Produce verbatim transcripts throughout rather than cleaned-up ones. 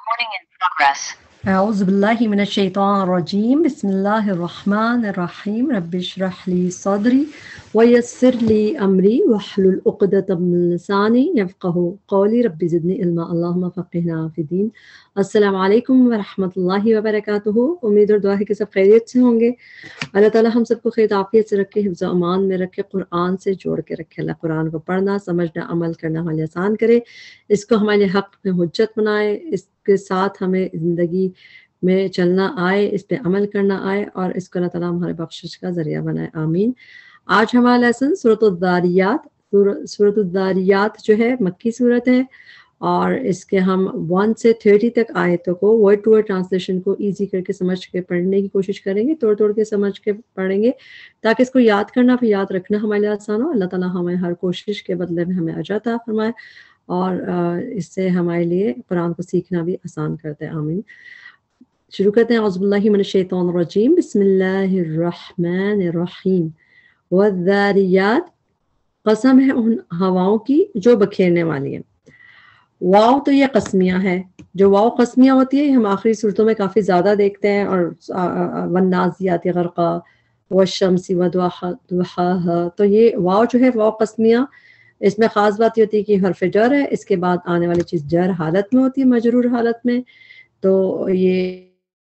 Recording in progress. أعوذ بالله من الشيطان الرجيم بسم الله الرحمن الرحيم رب اشرح لي صدري ويسر لي أمري واحلل عقدة من لساني يفقهوا قولي رب زدني علما اللهم فقهنا في الدين. السلام علیکم ورحمۃ اللہ وبرکاتہ. امید اور دعا ہے کہ سب خیریت سے ہوں گے. اللہ تعالیٰ ہم سب کو خیر عافیت سے رکھے، حفظ و امان میں رکھے، قرآن سے جوڑ کے رکھے. اللہ قرآن کو پڑھنا، سمجھنا، عمل کرنا ہمارے آسان کرے، اس کو ہمارے حق میں حجت بنائے، اس کے ساتھ ہمیں زندگی میں چلنا آئے، اس پہ عمل کرنا آئے، اور اس کو اللہ تعالیٰ ہمارے بخشش کا ذریعہ بنائے. آمین. آج ہمارا لیسن سورۃ الذاریات. سورۃ الذاریات جو ہے مکی صورت ہے، اور اس کے ہم ون سے تھرٹی تک آیتوں کو ورڈ ٹو ورڈ ٹرانسلیشن کو ایزی کر کے سمجھ کے پڑھنے کی کوشش کریں گے، توڑ توڑ کے سمجھ کے پڑھیں گے تاکہ اس کو یاد کرنا پھر یاد رکھنا ہمارے لیے آسان ہو. اللہ تعالیٰ ہمیں ہر کوشش کے بدلے میں ہمیں اجر عطا فرمائے، اور اس سے ہمارے لیے قرآن کو سیکھنا بھی آسان کرتے ہیں. آمین. شروع کرتے ہیں. اعوذ باللہ من الشیطان الرجیم بسم اللہ الرحمن الرحیم. والذاریات، قسم ہے ان ہواؤں کی جو بکھیرنے والی ہیں. واو تو یہ قسمیہ ہے. جو واو قسمیہ ہوتی ہے ہم آخری صورتوں میں کافی زیادہ دیکھتے ہیں، اور والنازعات غرقا والشمس وضحاها، تو یہ واو جو ہے واو قسمیہ، اس میں خاص بات یہ ہوتی ہے کہ حرف جر ہے، اس کے بعد آنے والی چیز جر حالت میں ہوتی ہے، مجرور حالت میں. تو یہ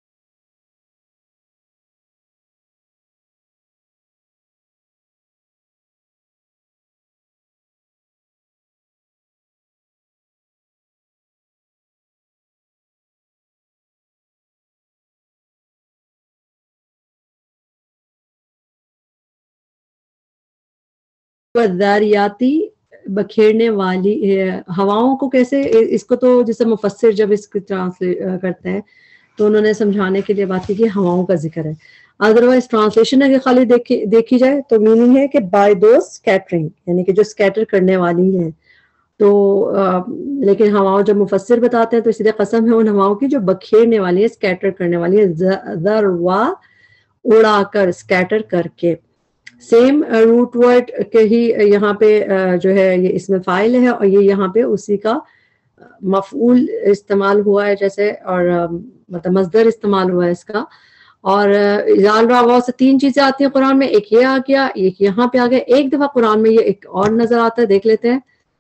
والذاریاتی، بکھیرنے والی ہواؤں کو کیسے، اس کو تو جیسے مفسر جب اس کو ٹرانسلیٹ کرتے ہیں تو انہوں نے سمجھانے کے لیے بات کی کہ ہواؤں کا ذکر ہے. ادروائز ٹرانسلیشن اگر خالی دیکھی دیکھی جائے تو میننگ ہے کہ بائی دوز اسکیٹرنگ، یعنی کہ جو اسکیٹر کرنے والی ہیں. تو لیکن ہواؤں جب مفسر بتاتے ہیں تو اس لیے قسم ہے ان ہواؤں کی جو بکھیرنے والی ہے، اسکیٹر کرنے والی ہے. ذروا، اڑا کر، اسکیٹر کر کے. سیم روٹ ورڈ کے ہی یہاں پہ جو ہے یہ اس میں فاعل ہے، اور یہ یہاں پہ اسی کا مفعول استعمال ہوا ہے جیسے، اور مطلب مصدر استعمال ہوا ہے اس کا. اور ذال را واو سے تین چیزیں آتی ہیں قرآن میں، ایک یہ آ گیا، ایک یہاں پہ آ گیا، ایک دفعہ قرآن میں یہ ایک اور نظر آتا ہے، دیکھ لیتے ہیں.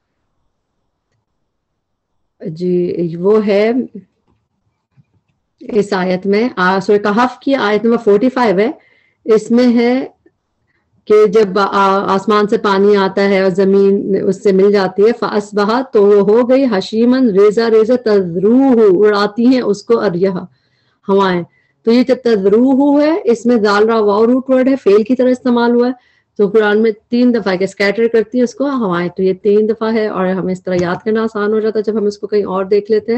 جی وہ ہے اس آیت میں، سورہ کہف کی آیت نمبر فورٹی فائیو ہے. اس میں ہے کہ جب آسمان سے پانی آتا ہے اور زمین اس سے مل جاتی ہے، فَأَصْبَحَتْ، تو وہ ہو گئی حشیماً، ریزہ ریزہ، تذروہ، اڑاتی ہیں اس کو الرياح، ہوائیں. تو یہ جب تذروہ ہے اس میں ذال را واو روٹ ورڈ ہے، فعل کی طرح استعمال ہوا ہے. تو قرآن میں تین دفعہ کہ اسکیٹر کرتی ہیں اس کو ہوائیں، تو یہ تین دفعہ ہے، اور ہمیں اس طرح یاد کرنا آسان ہو جاتا ہے جب ہم اس کو کہیں اور دیکھ لیتے ہیں.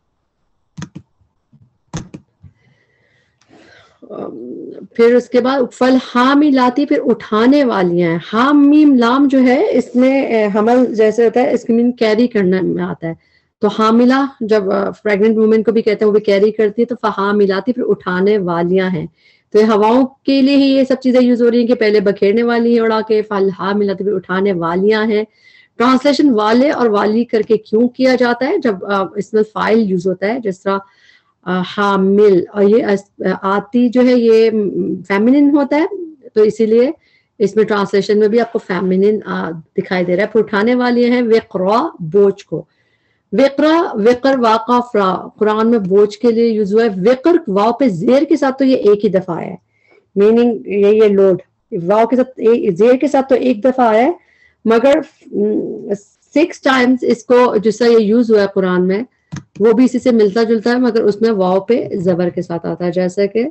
پھر اس کے بعد فل حاملاتی، پھر اٹھانے والی ہیں. حام میم لام جو ہے اس میں حمل جیسے ہوتا ہے، اس کے مین کیری کرنے میں آتا ہے. تو حاملہ جب پریگننٹ وومن کو بھی کہتے ہیں، وہ بھی کیری کرتی ہے. تو فحاملاتی، پھر اٹھانے والیاں ہیں. تو یہ ہواؤں کے لیے ہی یہ سب چیزیں یوز ہو رہی ہیں کہ پہلے بکھیرنے والی ہیں اڑا کے، فل حاملاتی، پھر اٹھانے والیاں ہیں. ٹرانسلیشن والے اور والی کر کے کیوں کیا جاتا ہے؟ جب اس میں فائل یوز ہوتا ہے، جس طرح حامل، اور یہ آتی جو ہے یہ فیمینن ہوتا ہے، تو اسی لیے اس میں ٹرانسلیشن میں بھی آپ کو فیمینن دکھائی دے رہا ہے. پھر اٹھانے والی ہیں وقرا، بوجھ کو. وقرا، وقر، واقع، فرا، قرآن میں بوجھ کے لیے یوز ہوا ہے. وقر واو پہ زیر کے ساتھ تو یہ ایک ہی دفعہ آیا ہے، میننگ یہ یہ لوڈ. واو کے ساتھ زیر کے ساتھ تو ایک دفعہ آیا ہے، مگر سکس ٹائمز اس کو جس طرح یہ یوز ہوا ہے قرآن میں وہ بھی اسی سے ملتا جلتا ہے، مگر اس میں واو پہ زبر کے ساتھ آتا ہے. جیسے کہ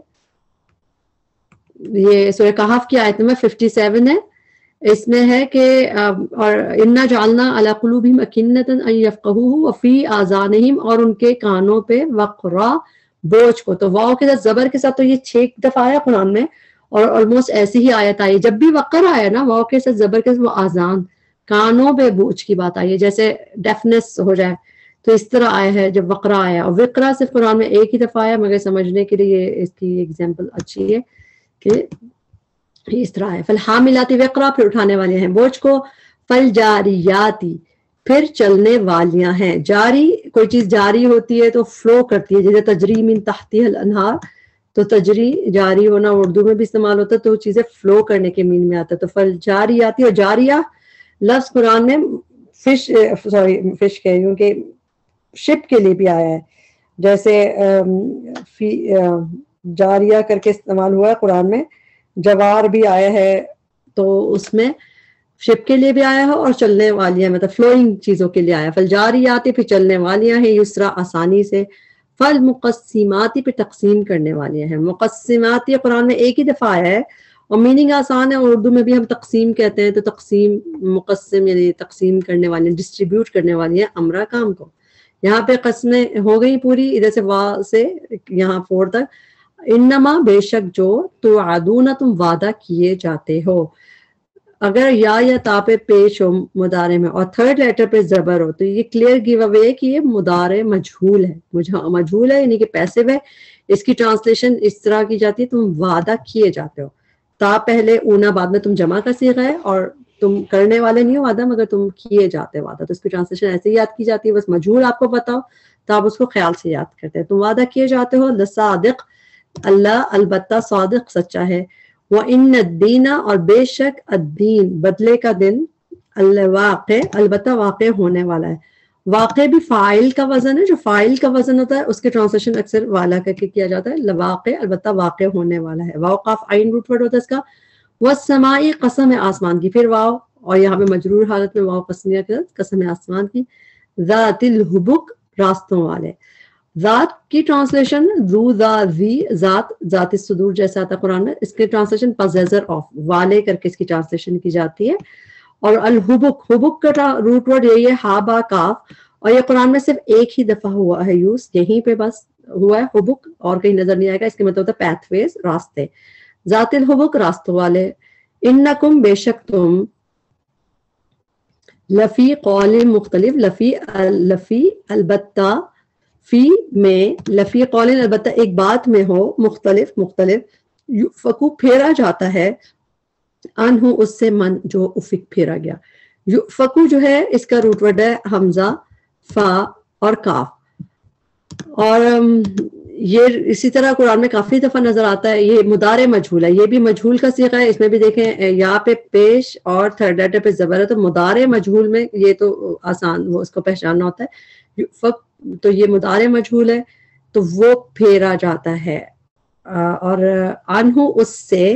یہ سورہ کہف کی آیت نمبر ففٹی سیون ہے. اس میں ہے کہ اور انا جعلنا علی قلوبہم اکنۃ ان یفقہوہ وفی آذانہم، اور ان کے کانوں پہ وقرا، بوجھ کو. تو واو کے ساتھ زبر کے ساتھ تو یہ چھ دفعہ آیا قرآن میں، اور آلموسٹ ایسی ہی آیت آئی. جب بھی وقر آیا نا واو کے ساتھ زبر کے ساتھ، وہ آذان، کانوں پہ بوجھ کی بات آئی ہے، جیسے ڈیفنس ہو جائے تو اس طرح آیا ہے جب وقرا آیا. اور وقرا صرف قرآن میں ایک ہی دفعہ آیا، مگر سمجھنے کے لیے اس کی ایگزامپل اچھی ہے کہ اس طرح ہے. فالحاملاتی وقرا، پھر اٹھانے والے ہیں بوجھ کو. فالجاریاتی، پھر چلنے والیاں ہیں. جاری کوئی چیز جاری ہوتی ہے تو فلو کرتی ہے, جیسے تجری من تحتها الانہار, تو تجری جاری ہونا اردو میں بھی استعمال ہوتا ہے, تو چیزیں فلو کرنے کے مین میں آتا ہے. تو فل جاری آتی ہے, اور جاریہ لفظ قرآن میں فش سوری فش کہ کیونکہ شپ کے لیے بھی آیا ہے, جیسے فی جاریہ کر کے استعمال ہوا ہے قرآن میں. جوار بھی آیا ہے تو اس میں شپ کے لیے بھی آیا ہے, اور چلنے والیاں مطلب فلوئنگ چیزوں کے لیے آیا. فالجاریات پہ چلنے والیاں ہیں, یسرا آسانی سے. فالمقسمات پہ تقسیم کرنے والیاں ہیں. مقسمات یہ قرآن میں ایک ہی دفعہ آیا ہے اور میننگ آسان ہے, اور اردو میں بھی ہم تقسیم کہتے ہیں. تو تقسیم مقسم یعنی تقسیم کرنے والی, ڈسٹریبیوٹ کرنے والی ہیں امرا کام کو. یہاں پہ قسمیں ہو گئی پوری, ادھر سے وا سے یہاں فور تک. انما بے شک جو توعدون تم وعدہ کیے جاتے ہو. اگر یا یا تا پہ پیش ہو مضارع میں اور تھرڈ لیٹر پہ زبر ہو تو یہ کلیئر گیو اوے کہ یہ مضارع مجہول ہے. مجہول ہے یعنی کہ پیسو ہے. اس کی ٹرانسلیشن اس طرح کی جاتی ہے تم وعدہ کیے جاتے ہو. تا پہلے اونا بعد میں تم جمع کا صیغہ ہے, اور تم کرنے والے نہیں ہو وعدہ مگر تم کیے جاتے ہو وعدہ. تو اس کی ٹرانسلیشن ایسے ہی یاد کی جاتی ہے, بس مجہول آپ کو بتاؤ تو آپ اس کو خیال سے یاد کرتے ہیں. تم وعدہ کیے جاتے ہو. لصادق اللہ البتہ صادق سچا ہے. وَإِنَّ الدِّينَ اور بے شک الدین بدلے کا دن, الواقع البتہ واقع ہونے والا ہے. واقع بھی فاعل کا وزن ہے, جو فاعل کا وزن ہوتا ہے اس کے ٹرانسلیشن اکثر والا کر کے کیا جاتا ہے. لواقع البتہ واقع ہونے والا ہے. واو قاف عین روٹ ورڈ ہوتا ہے اس کا. والسماء قسم ہے آسمان کی, پھر واو اور یہاں پہ مجرور حالت میں واو قسمیہ کے قسم ہے آسمان کی. ذات الحبک راستوں والے. ذات کی ٹرانسلیشن ذو ذا ذی ذات ذات الصدور جیسا آتا ہے قرآن میں, اس کے ٹرانسلیشن پزیزر آف والے کر کے اس کی ٹرانسلیشن کی جاتی ہے. اور الحبک حبک کا روٹ ورڈ یہی ہے ہا با کاف, اور یہ قرآن میں صرف ایک ہی دفعہ ہوا ہے یوز, یہیں پہ بس ہوا ہے حبک, اور کہیں نظر نہیں آئے گا. اس کے مطلب ہوتا ہے پیتھ ویز راستے. ذات الحبک راستوں والے. انکم بے شک تم لفی قول مختلف, لفی لفی البتہ فی میں لفی قول البتہ ایک بات میں ہو, مختلف مختلف. یؤفکو پھیرا جاتا ہے, انہو اس سے من جو افک پھیرا گیا. یؤفکو جو ہے اس کا روٹ ورڈ ہے حمزہ فا اور کاف, اور یہ اسی طرح قرآن میں کافی دفعہ نظر آتا ہے. یہ مضارع مجہول ہے, یہ بھی مجہول کا صیغہ ہے. اس میں بھی دیکھیں یا پہ پیش اور تھرڈ لیٹر پہ زبر ہے, تو مضارع مجہول میں یہ تو آسان وہ اس کو پہچاننا ہوتا ہے. یؤفک تو یہ مضارع مجہول ہے, تو وہ پھیرا جاتا ہے. اور انہو اس سے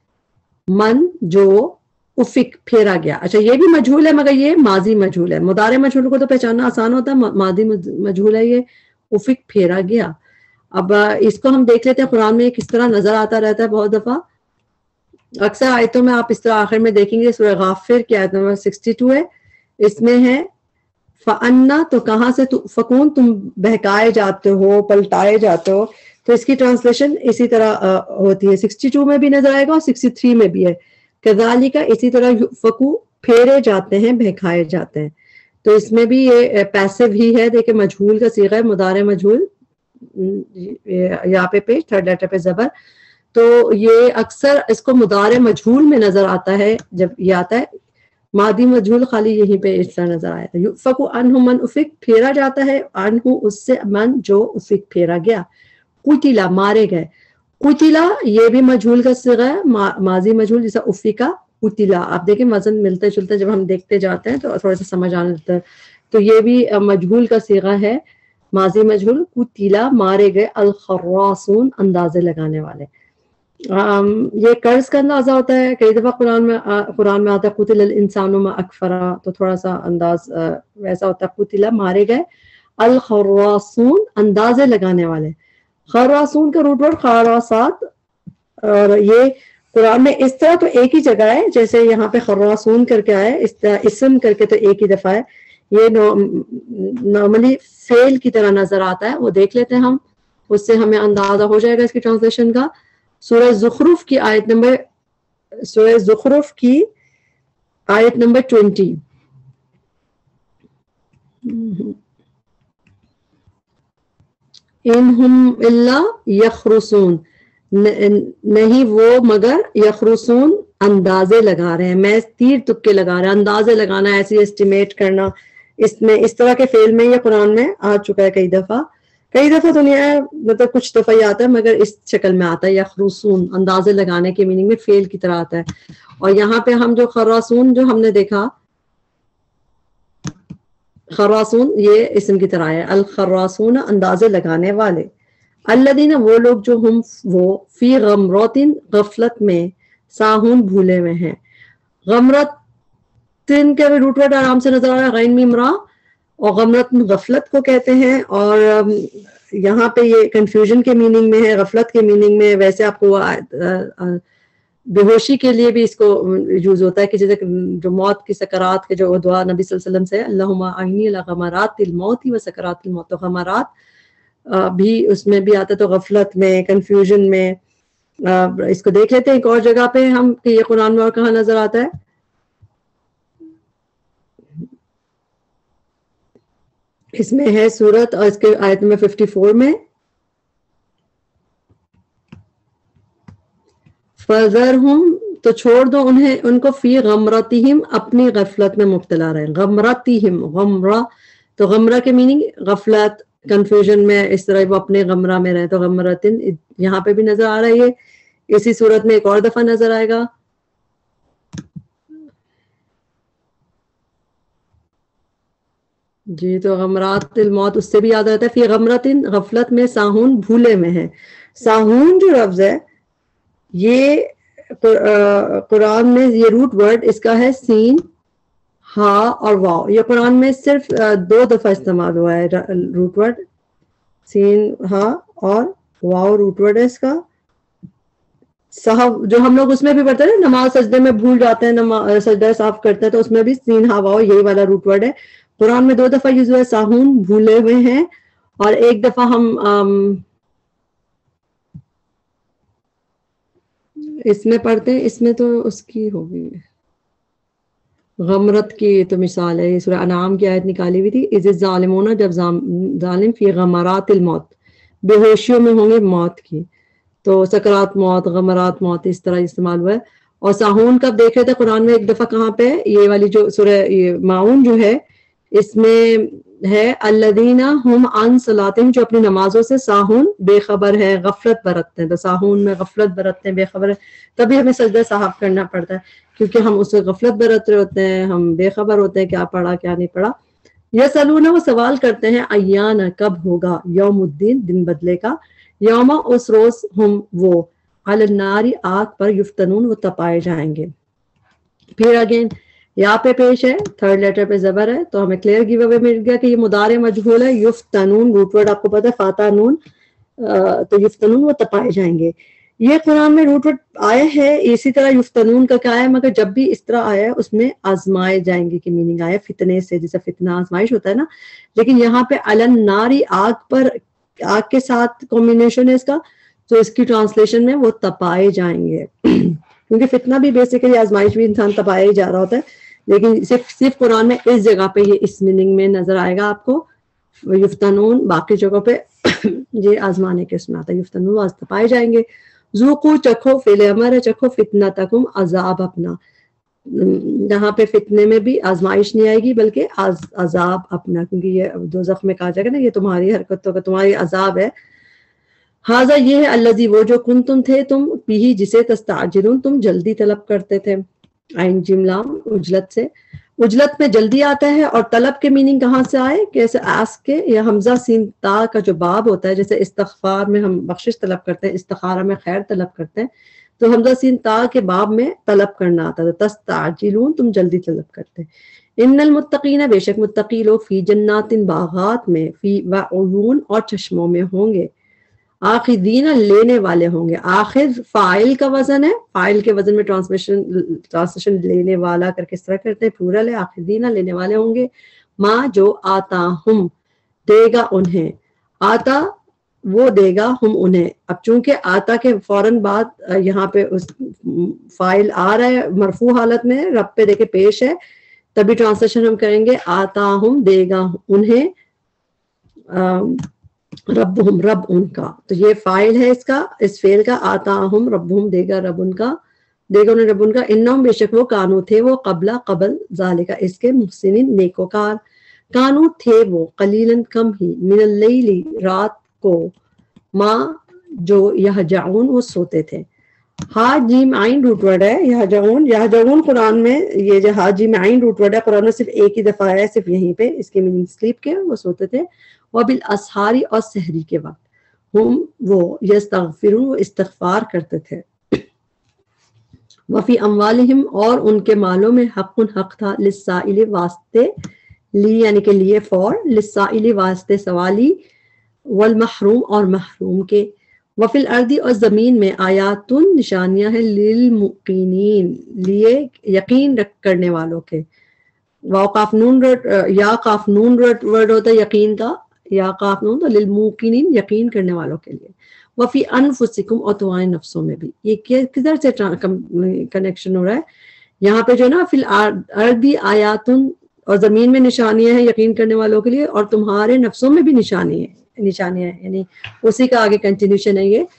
من جو افک پھیرا گیا. اچھا یہ بھی مجہول ہے مگر یہ ماضی مجہول ہے. مضارع مجہول کو تو پہچاننا آسان ہوتا ہے, ماضی مجہول ہے یہ افک پھیرا گیا. اب اس کو ہم دیکھ لیتے ہیں قرآن میں کس طرح نظر آتا رہتا ہے بہت دفعہ. اکثر آیتوں میں آپ اس طرح آخر میں دیکھیں گے, سورہ غافر کی آیت نمبر سکسٹی ٹو ہے, اس میں ہے فَأَنَّا تو کہاں سے فکون تم بہکائے جاتے ہو پلٹائے جاتے ہو. تو اس کی ٹرانسلیشن اسی طرح ہوتی ہے, سکسٹی ٹو میں بھی نظر آئے گا اور سکسٹی تھری میں بھی ہے. کذالک اسی طرح فکو پھیرے جاتے ہیں بہکائے جاتے ہیں. تو اس میں بھی یہ پیسو ہی ہے, دیکھیں مجہول کا صیغہ ہے, مضارع مجہول, یہاں پہ پیش تھرڈ لیٹر پہ زبر. تو یہ اکثر اس کو مضارع مجہول میں نظر آتا ہے جب یہ آتا ہے. ماضی مجہول خالی یہیں پہ اس طرح نظر آیا تھا. یؤفک عنہ من افک پھیرا جاتا ہے, عنہ اس سے من جو افک پھیرا گیا. قتلا مارے گئے. قتلا یہ بھی مجہول کا صیغہ ہے, ماضی مجہول جیسا افکا قتلا. آپ دیکھیں وزن ملتے جلتے جب ہم دیکھتے جاتے ہیں تو تھوڑا سا سمجھ آنے لگتا ہے. تو یہ بھی مجہول کا صیغہ ہے, ماضی مجہول. قتلا مارے گئے الخراصون اندازے لگانے والے. یہ قرض کا اندازہ ہوتا ہے. کئی دفعہ قرآن میں قرآن میں آتا ہے قتل الانسان ما اکفرا, تو تھوڑا سا انداز ویسا ہوتا ہے. قتلا مارے گئے الخراصون اندازے لگانے والے. خراسون کا روٹ ورڈ خراسات, اور یہ قرآن میں اس طرح تو ایک ہی جگہ ہے, جیسے یہاں پہ خراسون کر کے آئے, اس طرح اسم کر کے تو ایک ہی دفعہ ہے. یہ نارملی فعل کی طرح نظر آتا ہے, وہ دیکھ لیتے ہیں ہم, اس سے ہمیں اندازہ ہو جائے گا اس کی ٹرانسلیشن کا. سورہ زخرف کی آیت نمبر سورہ زخرف کی آیت نمبر ٹوینٹی. انہم الا یخرسون, نہیں وہ مگر یخرسون اندازے لگا رہے ہیں. میں تیر تکے لگا رہے ہیں, اندازے لگانا ایسی اسٹیمیٹ کرنا, اس میں اس طرح کے فعل میں یہ قرآن میں آ چکا ہے کئی دفعہ کئی دفعہ تو نہیں آیا، مطلب کچھ دفعہ ہی آتا ہے مگر اس شکل میں آتا ہے، یخرسون اندازے لگانے کے میننگ میں فعل کی طرح آتا ہے۔ اور یہاں پہ ہم جو خراسون جو ہم نے دیکھا، خراسون یہ اسم کی طرح ہے، الخراسون اندازے لگانے والے، الذین وہ لوگ جو ہم وہ فی غمراتن غفلت میں، ساہون بھولے ہوئے ہیں۔ غمرتن کے روٹ ورڈ آرام سے نظر آ رہا ہے، غین میم را، اور غمرت غفلت کو کہتے ہیں، اور یہاں پہ یہ کنفیوژن کے میننگ میں ہے، غفلت کے میننگ میں۔ ویسے آپ کو بے ہوشی کے لیے بھی اس کو یوز ہوتا ہے کہ جیسے جو موت کی سکرات کے جو دعا نبی صلی اللہ علیہ وسلم سے، اللہم اعنی علی غمرات الموت و سکرات الموت، تو غمرات بھی اس میں بھی آتا ہے، تو غفلت میں، کنفیوژن میں۔ اس کو دیکھ لیتے ہیں ایک اور جگہ پہ ہم کہ یہ قرآن میں اور کہاں نظر آتا ہے۔ اس میں ہے سورت اور اس کے آیت نمبر ففٹی فور میں، فَذَرْهُمْ تو چھوڑ دو انہیں ان کو فی غمرتہم اپنی غفلت میں مبتلا رہے، غمرتہم غمرہ، تو غمرہ کے میننگ غفلت، کنفیوژن میں، اس طرح وہ اپنے غمرہ میں رہے، تو غمرتن یہاں پہ بھی نظر آ رہی ہے، اسی صورت میں ایک اور دفعہ نظر آئے گا۔ جی تو غمرات الموت اس سے بھی یاد آتا ہے، فی غمرتن غفلت میں، ساہون بھولے میں ہے۔ ساہون جو لفظ ہے یہ قرآن میں یہ روٹ ورڈ اس کا ہے سین، ہا اور واو، یہ قرآن میں صرف دو دفعہ استعمال ہوا ہے روٹ ورڈ، سین ہا اور واو روٹ ورڈ ہے اس کا۔ صاحب جو ہم لوگ اس میں بھی پڑھتے ہیں نا، نماز سجدے میں بھول جاتے ہیں، نماز سجدہ صاف کرتے ہیں، تو اس میں بھی سین ہا واو یہی والا روٹ ورڈ ہے۔ قرآن میں دو دفعہ یوز ہوا ہے، ساہون بھولے ہوئے ہیں، اور ایک دفعہ ہم اس میں پڑھتے ہیں، اس میں تو اس کی ہوگی غمرت کی تو مثال ہے، سورہ انعام کی آیت نکالی ہوئی تھی، اذ الظالمون جب ظالم فی غمرات الموت بے ہوشیوں میں ہوں گے موت کی، تو سکرات موت، غمرات موت اس طرح استعمال ہوا ہے۔ اور ساہون کب دیکھ رہے تھے قرآن میں ایک دفعہ کہاں پہ، یہ والی جو سورہ ماؤن جو ہے اس میں ہے الذین ہم عن صلاتہم جو اپنی نمازوں سے ساہون بے خبر ہے، غفلت برتتے ہیں، تو ساہون میں غفلت برتتے ہیں، بے خبر ہے، تبھی ہمیں سجدہ صاحب کرنا پڑتا ہے کیونکہ ہم اس سے غفلت برت رہے ہوتے ہیں، ہم بے خبر ہوتے ہیں کیا پڑھا کیا نہیں پڑھا۔ یسألون وہ سوال کرتے ہیں، ایان کب ہوگا، یوم الدین دن بدلے کا، یوم اس روز، ہم وہ، علی النار آگ پر، یفتنون وہ تپائے جائیں گے۔ پھر اگین یہاں پہ پیش ہے، تھرڈ لیٹر پہ زبر ہے، تو ہمیں کلیئر گیو اوے مل گیا کہ یہ مضارع مجہول ہے، یفتنون روٹ ورڈ آپ کو پتا ہے فاتح نون، تو یفتنون وہ تپائے جائیں گے۔ یہ قرآن میں روٹ ورڈ آیا ہے اسی طرح یفتنون کا کیا ہے، مگر جب بھی اس طرح آیا ہے اس میں آزمائے جائیں گے کی میننگ آیا فتنے سے، جیسا فتنہ آزمائش ہوتا ہے نا، لیکن یہاں پہ علی النار آگ پر، آگ کے ساتھ کمبینیشن ہے اس کا، تو اس کی ٹرانسلیشن میں وہ تپائے جائیں گے کیونکہ فتنہ بھی بیسیکلی آزمائش بھی انسان تپایا ہی جا رہا ہوتا ہے، لیکن صرف صرف قرآن میں اس جگہ پہ یہ اس میننگ میں نظر آئے گا آپ کو یفتنون، باقی جگہوں پہ یہ آزمانے کے اس میں آتا ہے، یفتنون وہ تپائے جائیں گے۔ ذوقوا چکھو، فعل امر ہے، چکھو فتنتکم عذاب اپنا، یہاں پہ فتنے میں بھی آزمائش نہیں آئے گی بلکہ عذاب اپنا، کیونکہ یہ دوزخ میں کہا جائے گا نا یہ تمہاری حرکتوں کا تمہاری عذاب ہے۔ ہاذا یہ ہے الذی وہ جو کنتم تھے تم بھی جسے تستعجلون تم جلدی طلب کرتے تھے، عین جملام اجلت سے، اجلت میں جلدی آتا ہے، اور طلب کے میننگ کہاں سے آئے، کیسے آسک کے یا حمزہ سین تا کا جو باب ہوتا ہے، جیسے استغفار میں ہم بخشش طلب کرتے ہیں، استخارہ میں خیر طلب کرتے ہیں، تو حمزہ سین تا کے باب میں طلب کرنا آتا ہے، تستعجلون تم جلدی طلب کرتے ہیں۔ ان المتقین بے شک متقی لوگ فی جنات باغات میں، فی وعیون اور چشموں میں ہوں گے، آخذین لینے والے ہوں گے، آخذ فاعل کا وزن ہے، فاعل کے وزن میں ٹرانسلیشن ٹرانسلیشن لینے والا کر کے اس طرح کرتے ہیں، پلورل ہے، آخذین لینے والے ہوں گے، ماں جو آتا ہم دے گا انہیں، آتا وہ دے گا ہم انہیں، اب چونکہ آتا کے فوراً بعد یہاں پہ اس فاعل آ رہا ہے مرفوع حالت میں، رب پہ دیکھے پیش ہے، تبھی ٹرانسلیشن ہم کریں گے آتا ہم دے گا انہیں ربہم رب ان کا، تو یہ فاعل ہے اس کا، اس فعل کا، آتا ہم ربہم دے گا رب ان کا، دے گا انہیں رب ان کا، انہم بے شک وہ کانو تھے وہ قبل قبل ذالک اس کے محسنین نیکوکار، کانو تھے وہ قلیلاً کم ہی من اللیلی رات کو ما جو یہجعون وہ سوتے تھے. ہا جیم عین روٹ ورڈ ہے یہجعون. یہجعون قرآن میں یہ جو ہا جیم عین روٹ ورڈ ہے قرآن میں صرف ایک ہی دفعہ ہے, صرف یہیں پہ. اس کے میننگ سلیپ کے وہ سوتے تھے. وبالاسحاری اور سحری کے وقت ہم وہ یستغفرون وہ استغفار کرتے تھے. وفی اموالہم اور ان کے مالوں میں حق حق تھا للسائل واسطے لی یعنی کہ لیے فور للسائل واسطے سوالی والمحروم اور محروم کے. وفی الارض اور زمین میں آیات نشانیاں ہیں للموقنین لیے یقین رکھ کرنے والوں کے. واو قاف نون رٹ یا قاف نون رٹ ورڈ ہوتا ہے یقین کا, یا قاف نون تو للموقنین یقین کرنے والوں کے لیے. وفی انفسکم اور تمہارے نفسوں میں بھی. یہ کدھر سے کنیکشن ہو رہا ہے یہاں پہ جو ہے نا فی الارض آیات اور زمین میں نشانیاں ہیں یقین کرنے والوں کے لیے, اور تمہارے نفسوں میں بھی نشانی ہے نشانیاں ہیں, یعنی اسی کا آگے کنٹینیوشن ہے یہ.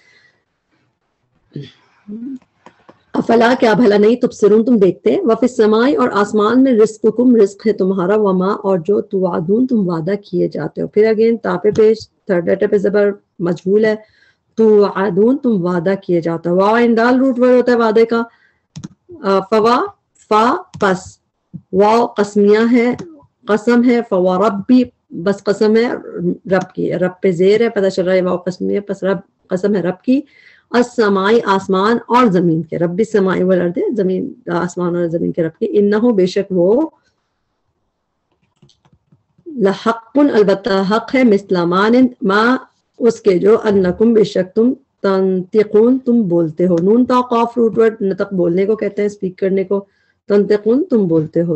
افلا کیا بھلا نہیں تبصرون تم دیکھتے. وفی السماء اور آسمان میں رزقکم رزق ہے تمہارا, وما اور جو توعدون تم وعدہ کیے جاتے ہو. پھر اگین تاپے پیش تھرڈ لیٹر پہ زبر مجھول ہے. توعدون تم وعدہ کیے جاتے ہو. واو اندال روٹ ورڈ ہوتا ہے وعدے کا. فوا فا پس واو قسمیہ ہے قسم ہے. فوا ربی بس قسم ہے رب کی, رب پہ زیر ہے پتہ چل رہا ہے واو قسمیہ پس رب قسم ہے رب کی. السمائی آسمان اور زمین کے. رب السماء والارض زمین آسمان اور زمین کے رب کی. انہ بے شک وہ لحق البتہ حق ہے مثل ما اس کے جو انکم بے شک تم تنطقون تم بولتے ہو. نون تا قاف روٹ ورڈ نطق بولنے کو کہتے ہیں اسپیک کرنے کو. تنطقون تم بولتے ہو.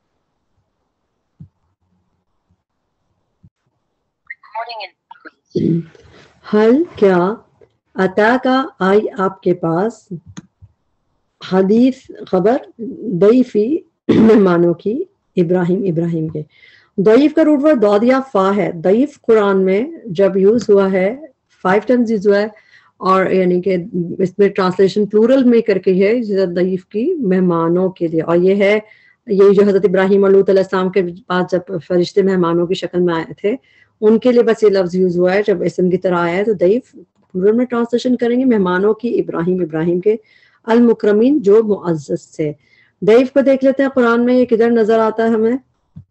حل کیا عطا کا آئی آپ کے پاس حدیث خبر ضیفی مہمانوں کی ابراہیم ابراہیم کے. ضعیف کا روٹ ورڈ دود یا فا ہے. ضعیف قرآن میں جب یوز ہوا ہے فائیو ٹائمز یوز ہوا ہے, اور یعنی کہ اس میں ٹرانسلیشن پلورل میں کر کے ہے ضعیف کی مہمانوں کے لیے. اور یہ ہے یہ جو حضرت ابراہیم اور لوط علیہ السلام کے پاس جب فرشتے مہمانوں کی شکل میں آئے تھے ان کے لیے بس یہ لفظ یوز ہوا ہے. جب اسم کی طرح آیا ہے تو ضعیف پلورل میں ٹرانسلیشن کریں گے مہمانوں کی ابراہیم ابراہیم کے. المکرمین جو معزز سے. ضعیف کو دیکھ لیتے ہیں قرآن میں یہ کدھر نظر آتا ہے ہمیں.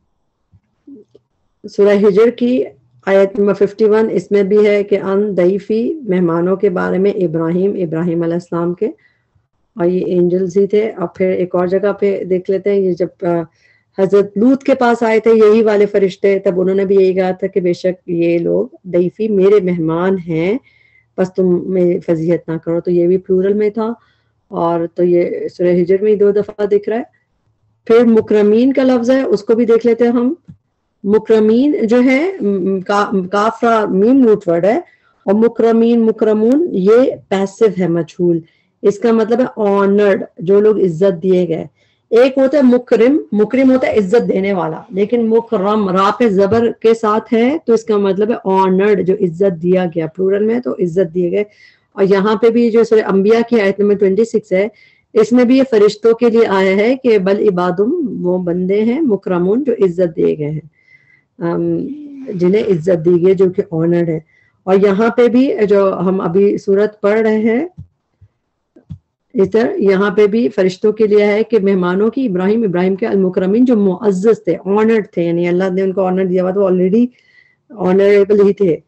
سورہ ہجر کی آیت نمبر اکیاون اس میں بھی ہے کہ ان ضعیفی مہمانوں کے بارے میں ابراہیم ابراہیم علیہ السلام کے, اور یہ اینجلز ہی تھے. اور پھر ایک اور جگہ پہ دیکھ لیتے ہیں یہ جب حضرت لوط کے پاس آئے تھے یہی والے فرشتے تب انہوں نے بھی یہی کہا تھا کہ بے شک یہ لوگ ضعیفی میرے مہمان ہیں بس تم میری فضیحت نہ کرو. تو یہ بھی پلورل میں تھا, اور تو یہ سورہ ہجر میں دو دفعہ دکھ رہا ہے. پھر مکرمین کا لفظ ہے اس کو بھی دیکھ لیتے ہیں ہم. مکرمین جو ہے کافرا میم روٹ ورڈ ہے, اور مکرمین مکرمون یہ پیسو ہے مجھول. اس کا مطلب ہے آنرڈ جو لوگ عزت دیے گئے. ایک ہوتا ہے مکرم, مکرم ہوتا ہے عزت دینے والا, لیکن مکرم را پہ زبر کے ساتھ ہے تو اس کا مطلب ہے آنرڈ جو عزت دیا گیا. پلورل میں تو عزت دیے گئے. اور یہاں پہ بھی جو سورہ انبیاء کی آیت نمبر چھبیس ہے اس میں بھی یہ فرشتوں کے لیے آیا ہے کہ بل عبادم وہ بندے ہیں مکرمون جو عزت دیے گئے ہیں, جنہیں عزت دی گئی جو کہ آنرڈ ہے. اور یہاں پہ بھی جو ہم ابھی سورت پڑھ رہے ہیں اس طرح یہاں پہ بھی فرشتوں کے لیے ہے کہ مہمانوں کی ابراہیم ابراہیم کے المکرمین جو معزز تھے آنرڈ تھے, یعنی اللہ نے ان کو آنر دیا ہوا تو آلریڈی آنریبل ہی تھے.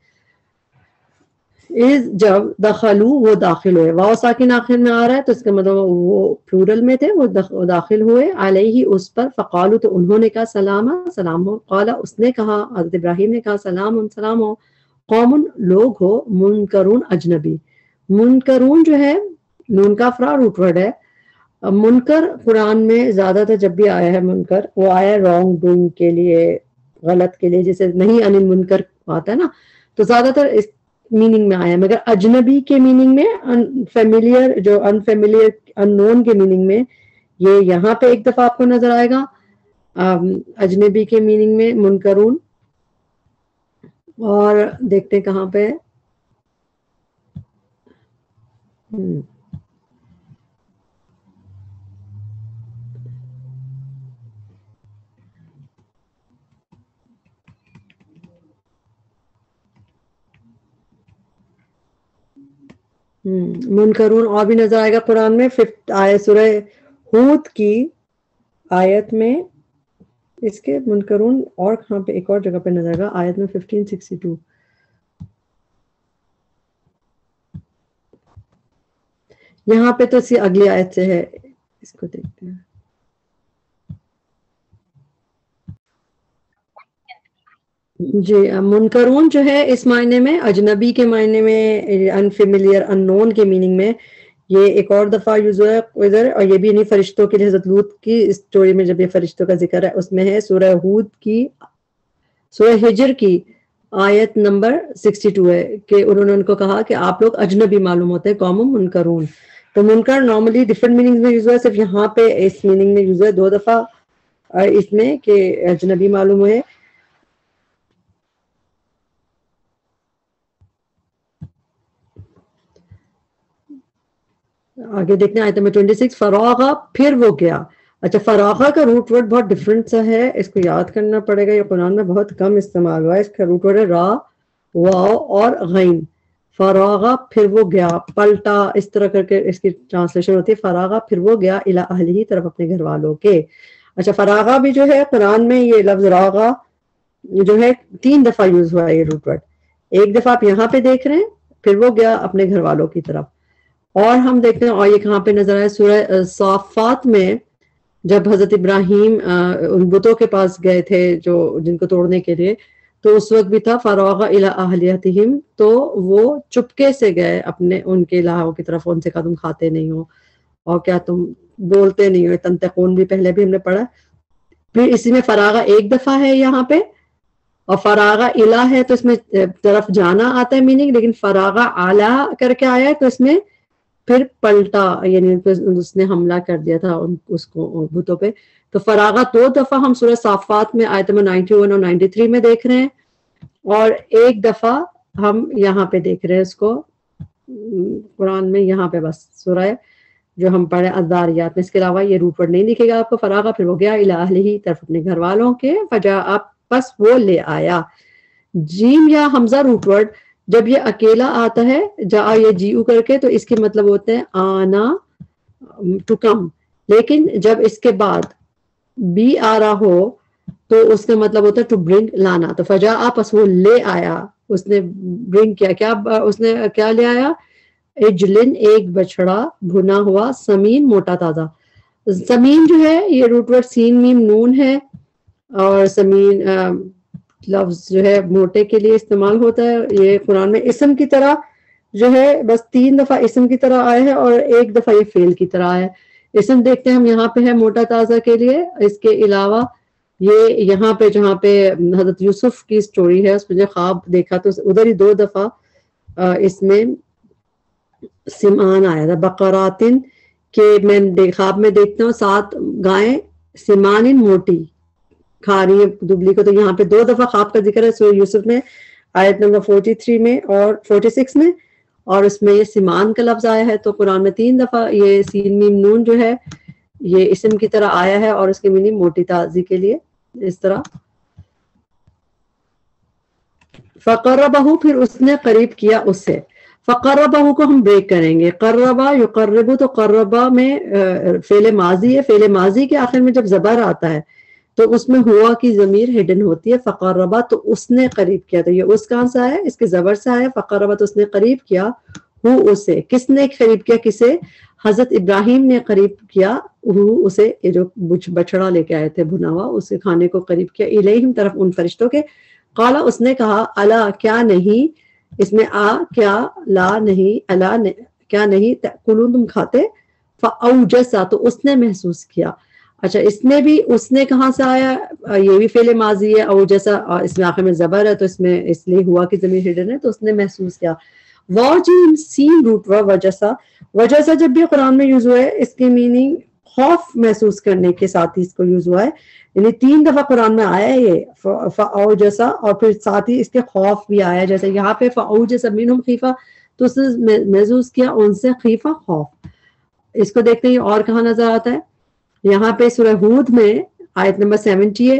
اس جب دخلو وہ داخل ہوئے. واو ساکن آخر میں آ رہا ہے تو اس کا مطلب وہ پلورل میں تھے, وہ داخل ہوئے علیہ اس پر. فقالو تو انہوں نے کہا سلام سلام ہو. قالا اس نے کہا حضرت ابراہیم نے کہا سلام سلام ہو. قوم لوگ ہو منکرون اجنبی. منکرون جو ہے نون کا فرا روٹ ورڈ ہے. منکر قرآن میں زیادہ تر جب بھی آیا ہے منکر وہ آیا ہے رانگ ڈوئنگ کے لیے, غلط کے لیے, جیسے نہیں انل منکر آتا ہے نا تو زیادہ تر اس میننگ میں آیا ہے. مگر اجنبی کے میننگ میں فیملیئر جو انفیملیئر ان نون کے میننگ میں یہ یہاں پہ ایک دفعہ آپ کو نظر آئے گا اجنبی کے میننگ میں منکرون. اور دیکھتے کہاں پہ ہم منکرون اور بھی نظر آئے گا قرآن میں ففتھ آیت سورہ ہود کی آیت میں، اس کے منکرون اور کہاں پہ ایک اور جگہ پہ نظر آئے گا آیت میں ففٹین سکسٹی ٹو، یہاں پہ تو اسی اگلی آیت سے ہے، اس کو دیکھتے ہیں. جی منکرون جو ہے اس معنی میں اجنبی کے معنی میں، انفیملیئر ان نون کے میننگ میں یہ ایک اور دفعہ یوز ہوا ہے ادھر، اور یہ بھی نہیں فرشتوں کے لیے حضرت لوط کی اسٹوری میں جب یہ فرشتوں کا ذکر ہے اس میں ہے سورہ ہود کی سورہ ہجر کی آیت نمبر سکسٹی ٹو ہے کہ انہوں نے ان کو کہا کہ آپ لوگ اجنبی معلوم ہوتے ہیں قوم منکرون. تو منکر نارملی ڈفرنٹ میننگ میں یوز ہوا ہے، صرف یہاں پہ اس میننگ میں یوز ہوا ہے دو دفعہ اس میں کہ اجنبی معلوم ہوئے. آگے دیکھنا آیت نمبر ٹوئنٹی سکس، فراغا پھر وہ گیا. اچھا فراغا کا روٹ ورڈ بہت ڈفرینٹ سا ہے، اس کو یاد کرنا پڑے گا، یہ قرآن میں بہت کم استعمال ہوا ہے. اس کا روٹ ورڈ ہے را واو اور غین. فراغا پھر وہ گیا، پلٹا، اس طرح کر کے اس کی ٹرانسلیشن ہوتی ہے. فراغا پھر وہ گیا الی اہلہ طرف اپنے گھر والوں کے. اچھا فراغا بھی جو ہے قرآن میں یہ لفظ راغا جو ہے تین دفعہ یوز ہوا ہے یہ روٹ ورڈ. ایک دفعہ آپ یہاں پہ دیکھ رہے ہیں، پھر وہ گیا اپنے گھر والوں کی طرف. اور ہم دیکھتے ہیں اور یہ کہاں پہ نظر آیا سورہ صافات میں جب حضرت ابراہیم ان بتوں کے پاس گئے تھے جو جن کو توڑنے کے لیے، تو اس وقت بھی تھا فراغ الی اہلیتہم، تو وہ چپکے سے گئے اپنے ان کے الہوں کی طرف. ان سے کہا تم کھاتے نہیں ہو اور کیا تم بولتے نہیں ہو، تنطقون بھی پہلے بھی ہم نے پڑھا. پھر اسی میں فراغ ایک دفعہ ہے یہاں پہ، اور فراغ الی ہے تو اس میں طرف جانا آتا ہے میننگ، لیکن فراغ اعلی کر کے آیا ہے تو اس میں پھر پلٹا، یعنی اس نے حملہ کر دیا تھا اس کو بتوں پہ. تو فراغا دو دفعہ ہم سورہ صافات میں آیت نمبر نائنٹی ون اور نائنٹی تھری میں دیکھ رہے ہیں، اور ایک دفعہ ہم یہاں پہ دیکھ رہے ہیں اس کو قرآن میں، یہاں پہ بس سورہ جو ہم پڑھے الذاریات میں. اس کے علاوہ یہ روٹ ورڈ نہیں دکھے گا آپ کو. فراغا پھر وہ گیا الی اہلہ طرف اپنے گھر والوں کے، فجاء پس وہ لے آیا. جیم یا حمزہ روٹ ورڈ جب یہ اکیلا آتا ہے جا یہ جیو کر کے تو اس کے مطلب ہوتے ہیں آنا ٹو کم، لیکن جب اس کے بعد بی آ رہا ہو تو اس کا مطلب ہوتا ہے ٹو برنگ، لانا. تو فجا آپس وہ لے آیا، اس نے برنگ کیا، کیا اس نے کیا لے آیا؟ اجلن ایک بچڑا بھنا ہوا، سمین موٹا تازہ. سمین جو ہے یہ روٹ ورڈ سین میم نون ہے، اور سمین لفظ جو ہے موٹے کے لیے استعمال ہوتا ہے. یہ قرآن میں اسم کی طرح جو ہے بس تین دفعہ اسم کی طرح آیا ہے اور ایک دفعہ یہ فعل کی طرح آیا ہے. اسم دیکھتے ہیں ہم یہاں پہ ہے موٹا تازہ کے لیے. اس کے علاوہ یہ یہاں پہ جہاں پہ حضرت یوسف کی سٹوری ہے اس میں جو خواب دیکھا تو ادھر ہی دو دفعہ اس میں سمان آیا تھا. بقراتن کہ میں خواب میں دیکھتا ہوں سات گائیں، سمان موٹی کھا رہی ہے دبلی کو. تو یہاں پہ دو دفعہ خواب کا ذکر ہے سورہ یوسف میں آیت نمبر فورٹی تھری میں اور فورٹی سکس میں، اور اس میں یہ سمان کا لفظ آیا ہے. تو قرآن میں تین دفعہ یہ سین میم نون جو ہے یہ اسم کی طرح آیا ہے، اور اس کی میننگ موٹی تازی کے لیے اس طرح. فقربہ پھر اس نے قریب کیا اس سے. فقربہ کو ہم بریک کریں گے. قربا یقربو تو قربا میں فعل ماضی ہے، فعل ماضی کے آخر میں جب زبر آتا ہے تو اس میں ہوا کی ضمیر ہڈن ہوتی ہے. فقربا تو اس نے قریب کیا، تو یہ اس کہاں سے آیا؟ اس کے زبر سے آیا. فقربا تو اس نے قریب کیا، ہو اسے. کس نے قریب کیا؟ کسے؟ حضرت ابراہیم نے قریب کیا ہو اسے، جو بچڑا لے کے آئے تھے بھنا ہوا، اسے کھانے کو قریب کیا. الیہم طرف ان فرشتوں کے. قالا اس نے کہا الا کیا نہیں، اس میں آ کیا لا نہیں، الا کیا نہیں، تأکلون تم کھاتے. فاوجسا تو اس نے محسوس کیا. اچھا اس میں بھی اس نے کہاں سے آیا؟ یہ بھی فعل ماضی ہے. او جیسا اس میں آخر میں زبر ہے تو اس میں اس لیے ہوا کی ضمیر ہڈن ہے، تو اس نے محسوس کیا. واجیم سین روٹ وا وجسا. وجسا جب بھی قرآن میں یوز ہوا ہے اس کی میننگ خوف محسوس کرنے کے ساتھ ہی اس کو یوز ہوا ہے. یعنی تین دفعہ قرآن میں آیا ہے یہ فاوجسا، اور پھر ساتھ ہی اس کے خوف بھی آیا. جیسے یہاں پہ فاوجسا منہم خیفہ، تو اس نے محسوس کیا ان سے خیفہ، خوف. اس کو دیکھتے ہیں اور کہاں نظر آتا ہے. یہاں پہ سورہ ہود میں آیت نمبر سیونٹی ہے.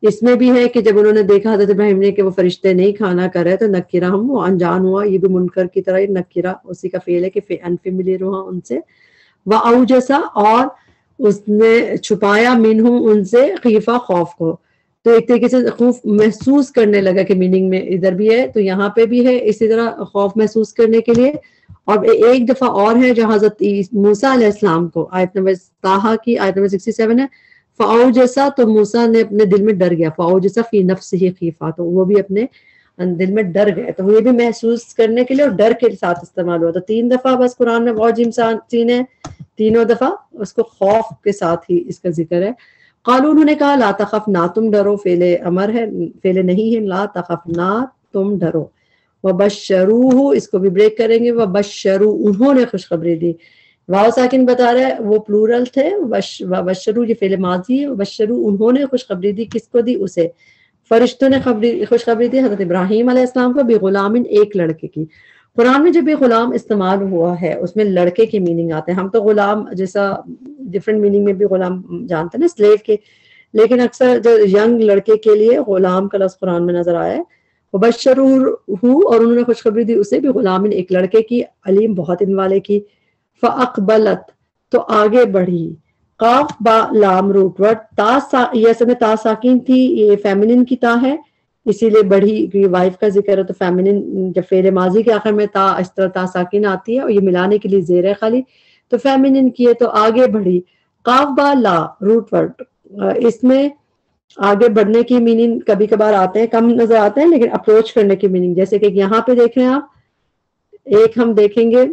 اس میں بھی ہے کہ جب انہوں نے دیکھا حضرت ابراہیم نے کہ وہ فرشتے نہیں کھانا کر رہے تو نکرہ ہم وہ انجان ہوا، یہ بھی منکر کی طرح نکرہ اسی کا فعل ہے کہ انفیملیئر ہوا ان سے، وَأَوْجَسَ اور اس نے چھپایا منہم ان سے خیفہ خوف کو، تو ایک طریقے سے خوف محسوس کرنے لگا کہ میننگ میں ادھر بھی ہے تو یہاں پہ بھی ہے اسی طرح خوف محسوس کرنے کے لیے. اور ایک دفعہ اور ہے جہاں حضرت موسیٰ علیہ السلام کو آیت نمبر طٰہٰ کی آیت نمبر سکسٹی سیون ہے، فَأَوْجَسَ تو موسیٰ نے اپنے دل میں ڈر گیا، فَأَوْجَسَ فِي نَفْسِهِ خِیفَةً تو وہ بھی اپنے دل میں ڈر گئے، تو یہ بھی محسوس کرنے کے لیے اور ڈر کے ساتھ استعمال ہوا. تو تین دفعہ بس قرآن میں واجم سین ہے، تینوں دفعہ اس کو خوف کے ساتھ ہی اس کا ذکر ہے. قالوا انہوں نے کہا لا تخف نہ تم ڈرو، فعل امر ہے فعل نہیں ہے، لا تخف نہ تم ڈرو. وبشروہ اس کو بھی بریک کریں گے، وبشرو انہوں نے خوشخبری دی، واو ساکن بتا رہا ہے وہ پلورل تھے، وبشرو یہ فعل ماضی ہے، وبشرو انہوں نے خوشخبری دی، کس کو دی؟ اسے فرشتوں نے خوشخبری دی حضرت ابراہیم علیہ السلام کو، بغلام ایک لڑکے کی. قرآن میں جب یہ غلام استعمال ہوا ہے اس میں لڑکے کی میننگ آتے ہیں. ہم تو غلام جیسا ڈفرینٹ میننگ میں بھی غلام جانتے ہیں نا سلیو کے، لیکن اکثر جو ینگ لڑکے کے لیے غلام کا لفظ قرآن میں نظر آیا ہے. وبشروہ اور انہوں نے خوشخبری دی اسے بھی غلام ایک لڑکے کی، علیم بہت علم والے کی. فاقبلت تو آگے بڑھی، قاف با لام روٹ ورڈ، تا سا یہ اصل میں تا ساکن تھی، یہ فیمنن کی تا ہے اسی لیے بڑھی، کیونکہ وائف کا ذکر ہے تو فیمنن جب فعل ماضی کے آخر میں تا اس طرح تا ساکن آتی ہے اور یہ ملانے کے لیے زیر ہے خالی تو فیمنن کی ہے تو آگے بڑھی. قاف با لا روٹ ورڈ، اس میں آگے بڑھنے کی میننگ کبھی کبھار آتے ہیں، کم نظر آتے ہیں لیکن اپروچ کرنے کی میننگ، جیسے کہ یہاں پہ دیکھ رہے ہیں آپ، ایک ہم دیکھیں گے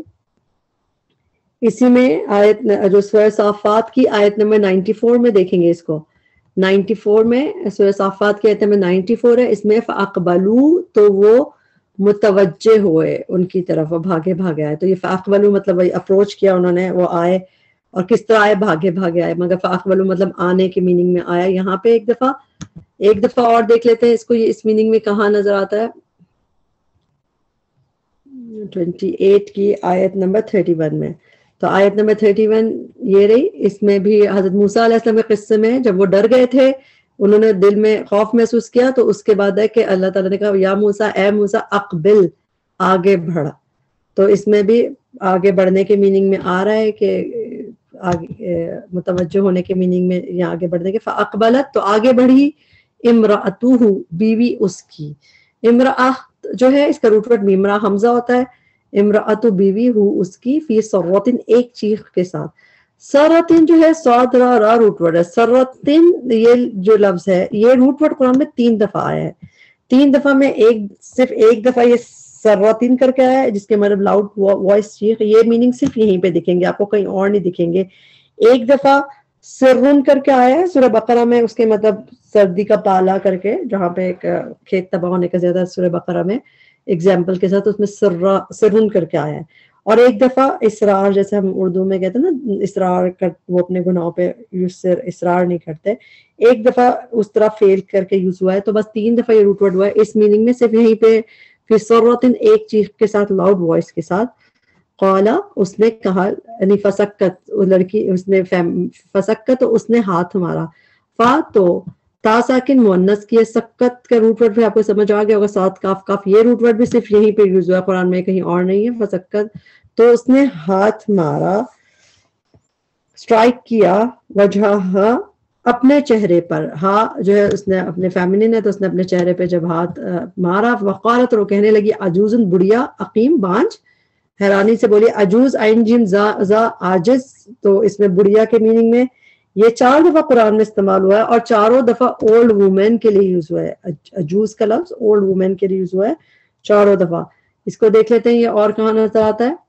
اسی میں آیت جو سورہ صافات کی آیت نمبر نائنٹی فور میں دیکھیں گے اس کو، نائنٹی فور میں سورہ صافات کی آیت نمبر نائنٹی فور ہے، اس میں فَأَقْبَلُوا تو وہ متوجہ ہوئے ان کی طرف، وہ بھاگے بھاگے آئے. تو یہ فَأَقْبَلُوا مطلب اپروچ کیا انہوں نے، وہ آئے اور کس طرح آئے؟ بھاگے بھاگے آئے، مگر فَأَقْبَلُوا مطلب آنے کی میننگ میں آیا. یہاں پہ ایک دفعہ ایک دفعہ اور دیکھ لیتے ہیں اس کو، یہ اس میننگ میں کہاں نظر آتا ہے؟ ٹوینٹی ایٹ کی آیت نمبر تھرٹی ون میں. تو آیت نمبر تھرٹی ون یہ رہی، اس میں بھی حضرت موسیٰ علیہ السلام کے قصے میں جب وہ ڈر گئے تھے، انہوں نے دل میں خوف محسوس کیا تو اس کے بعد ہے کہ اللہ تعالیٰ نے کہا یا موسیٰ اے موسیٰ اقبل آگے بڑھا. تو اس میں بھی آگے بڑھنے کے میننگ میں آ رہا ہے کہ آگے متوجہ ہونے کے میننگ میں یا آگے بڑھنے کے. فاقبلت تو آگے بڑھی، امرأتہ بیوی اس کی، امرأہ جو ہے اس کا روٹ ورڈ میمرا حمزہ ہوتا ہے، امرأتو بیوی ہو اس کی، فی سرتن ایک چیخ کے ساتھ. سرتن جو ہے صاد را را روٹ ورڈ ہے، سرتن یہ جو لفظ ہے یہ روٹ ورڈ قرآن میں تین دفعہ آیا ہے، تین دفعہ میں ایک صرف ایک دفعہ یہ سرتن کر کے آیا ہے جس کے مطلب لاؤڈ وائس چیخ، یہ میننگ صرف یہیں پہ دکھیں گے آپ کو، کہیں اور نہیں دکھیں گے. ایک دفعہ سرن کر کے آیا ہے سورہ بقرہ میں، اس کے مطلب سردی کا پالا کر کے، جہاں پہ ایک کھیت تباہ ہونے کا زیادہ سورہ بقرہ میں ایگزامپل کے ساتھ اس میں سرا سرن کر کے آیا ہے. اور ایک دفعہ اسرار، جیسے ہم اردو میں کہتے ہیں نا اسرار کر، وہ اپنے گناہوں پہ اسرار نہیں کرتے، ایک دفعہ اس طرح فیل کر کے یوز ہوا ہے. تو بس تین دفعہ یہ روٹ ورڈ ہوا ہے اس میننگ میں، صرف یہیں پہ فی سرتن ایک چیخ کے ساتھ لاؤڈ وائس کے ساتھ. قالا اس نے کہا، یعنی فسکت لڑکی، اس نے فسکت تو اس نے ہاتھ مارا، فا تو تا ساکن مؤنث کی ہے، سکت کا روٹ ورڈ بھی آپ کو سمجھ آ گیا ہوگا، سات کاف کاف، یہ روٹ ورڈ بھی صرف یہیں پہ یوز ہوا ہے قرآن میں، کہیں اور نہیں ہے. فسکت تو اس نے ہاتھ مارا، اسٹرائک کیا، وجہ اپنے چہرے پر، ہاں جو ہے اس نے اپنے فیمنن ہے تو اس نے اپنے چہرے پہ جب ہاتھ مارا، وقالت وہ کہنے لگی عجوزن بڑھیا، عقیم بانج، حیرانی سے بولی عجوز عین جیم زا زا عاجز. تو اس میں بڑھیا کے میننگ میں یہ چار دفعہ قرآن میں استعمال ہوا ہے اور چاروں دفعہ اولڈ وومن کے لیے یوز ہوا ہے. عجوز کا لفظ اولڈ وومن کے لیے یوز ہوا ہے چاروں دفعہ. اس کو دیکھ لیتے ہیں یہ اور کہاں نظر آتا ہے.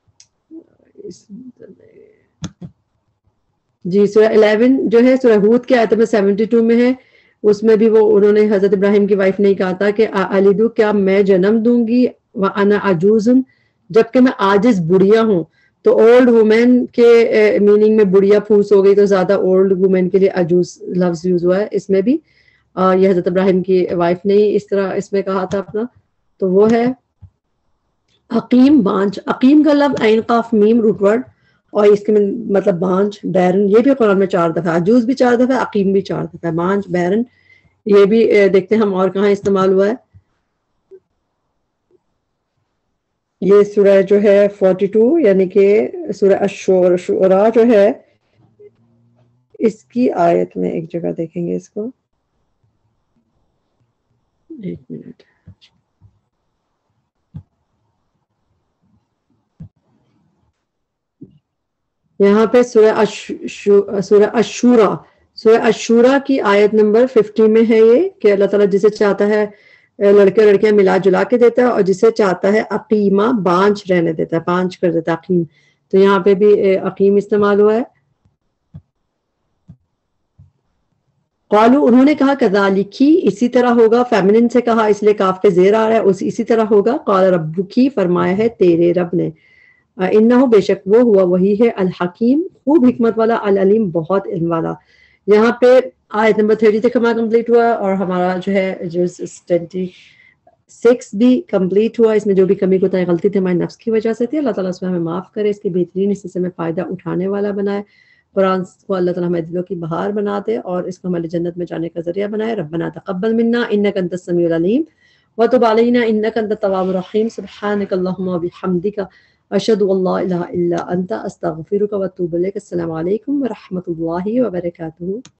جی سورہ الیون جو ہے سورہ ہود کے آیت میں سیونٹی ٹو میں ہے، اس میں بھی وہ انہوں نے حضرت ابراہیم کی وائف نے کہا تھا کہ الیدو کیا میں جنم دوں گی، وانا عجوز جبکہ میں عاجز بڑھیا ہوں. تو اولڈ وومن کے میننگ میں بڑھیا پھوس ہو گئی تو زیادہ اولڈ وومن کے لیے عجوز لفظ یوز ہوا ہے. اس میں بھی یہ حضرت ابراہیم کی وائف نے اس طرح اس میں کہا تھا اپنا. تو وہ ہے عقیم بانج، عقیم کا لفظ عین قاف میم روٹ ورڈ اور اس کے مطلب بانج بیرن، یہ بھی قرآن میں چار دفعہ، عجوز بھی چار دفعہ، عقیم بھی چار دفعہ، بانج بیرن یہ بھی دیکھتے ہیں ہم اور کہاں استعمال ہوا ہے. یہ سورہ جو ہے فورٹی ٹو یعنی کہ سورہ الشورى جو ہے اس کی آیت میں ایک جگہ دیکھیں گے اس کو. ایک منٹ. یہاں پہ سورہ سورہ الشورى سورہ الشورى کی آیت نمبر ففٹی میں ہے یہ کہ اللہ تعالیٰ جسے چاہتا ہے لڑکے لڑکیاں ملا جلا کے دیتا ہے اور جسے چاہتا ہے عقیمہ بانجھ رہنے دیتا ہے، بانجھ کر دیتا ہے عقیم. تو یہاں پہ بھی عقیم استعمال ہوا ہے. قالو انہوں نے کہا کذالکی اسی طرح ہوگا، فیمنن سے کہا اس لیے کاف پہ زیر آ رہا ہے، اسی اسی طرح ہوگا. قال ربکی فرمایا ہے تیرے رب نے، انہو بے شک وہ ہوا وہی ہے الحکیم خوب حکمت والا، العلیم بہت علم والا. یہاں پہ آیت نمبر تھرٹی تک ہمارا کمپلیٹ ہوا اور ہمارا جو ہے جو ٹوینٹی سکس بھی کمپلیٹ ہوا. اس میں جو بھی کمی کوتاہی غلطی تھی ہمارے نفس کی وجہ سے تھی، اللہ تعالیٰ اس میں ہمیں معاف کرے، اس کے بہترین حصے سے ہمیں فائدہ اٹھانے والا بنائے. قرآن کو اللہ تعالیٰ ہمارے دلوں کی بہار بنا دے اور اس کو ہمارے جنت میں جانے کا ذریعہ بنائے. ربنا تقبل منا انک انت السمیع العلیم وتب علینا انک انت التواب الرحیم. سبحانک اللہم وبحمدک اشہد ان لا الہ الا انت استغفرک واتوب الیک. السلام علیکم ورحمۃ اللہ وبرکاتہ.